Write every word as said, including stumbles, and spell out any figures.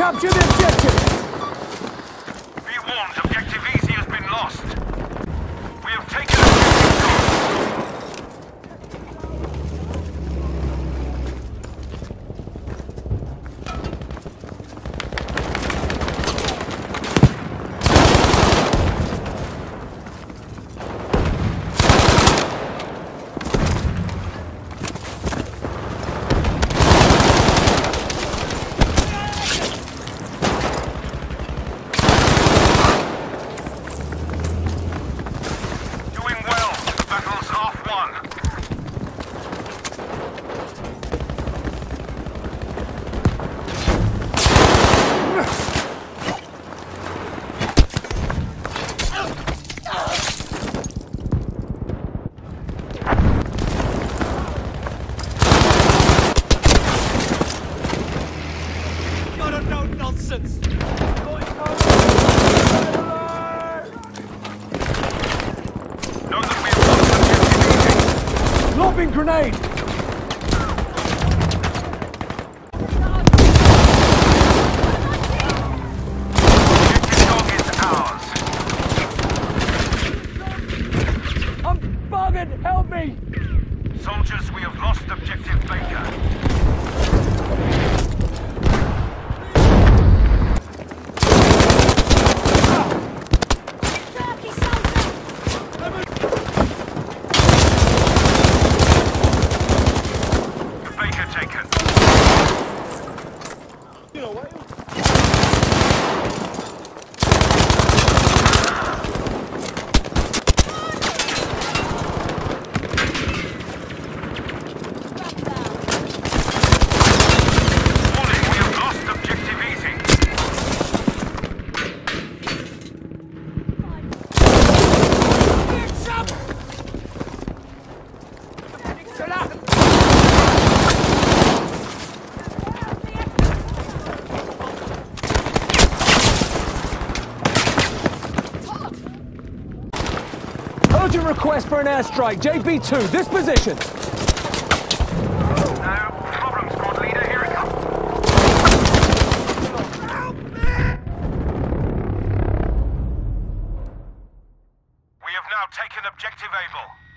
Capture the objective! Be warned, objective easy has been lost. We have taken objective Lobbing grenade! Objective dog is ours. I'm buggered! Help me! Soldiers, we have lost objective Baker. Urgent request for an airstrike. J B two, this position. No problem, squad leader. Here it comes. Help me! We have now taken objective Able.